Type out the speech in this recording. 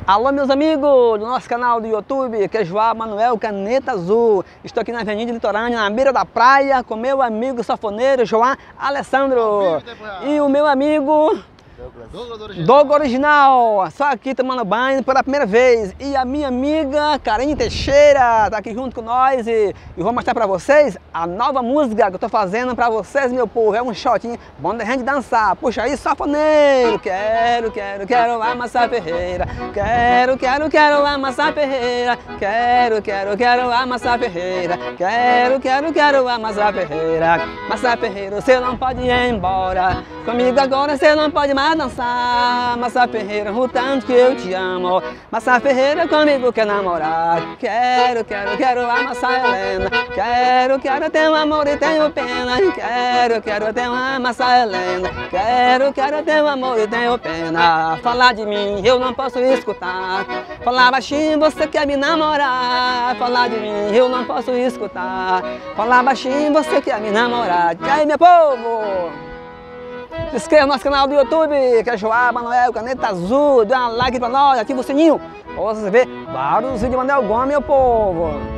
Alô, meus amigos do nosso canal do YouTube, que é João Manuel Caneta Azul. Estou aqui na Avenida Litorânea, na beira da praia, com meu amigo safoneiro João Alessandro. E o meu amigo Douglas Original, só aqui tomando banho pela primeira vez. E a minha amiga Karine Teixeira está aqui junto com nós e vou mostrar para vocês a nova música que eu estou fazendo para vocês, meu povo. É um shotinho bom da gente dançar. Puxa aí, safoneiro. Quero amassar Ferreira. Quero amassar Ferreira. Quero amassar Ferreira. Quero amassar Ferreira. Amassar Ferreira, você não pode ir embora. Comigo agora você não pode mais dançar. Massa Ferreira, o tanto que eu te amo. Massa Ferreira, comigo quer namorar. Quero amassar Helena. Quero ter um amor e tenho pena. Quero ter uma amassar Helena. Quero ter um amor e tenho pena. Falar de mim eu não posso escutar. Falar baixinho, você quer me namorar. Falar de mim eu não posso escutar. Falar baixinho, você quer me namorar. E aí, meu povo? Se inscreva no nosso canal do YouTube, que é João Manuel Caneta Azul. Dê um like pra nós, ativa o sininho pra você ver vários vídeos de Manuel Gomes, meu povo.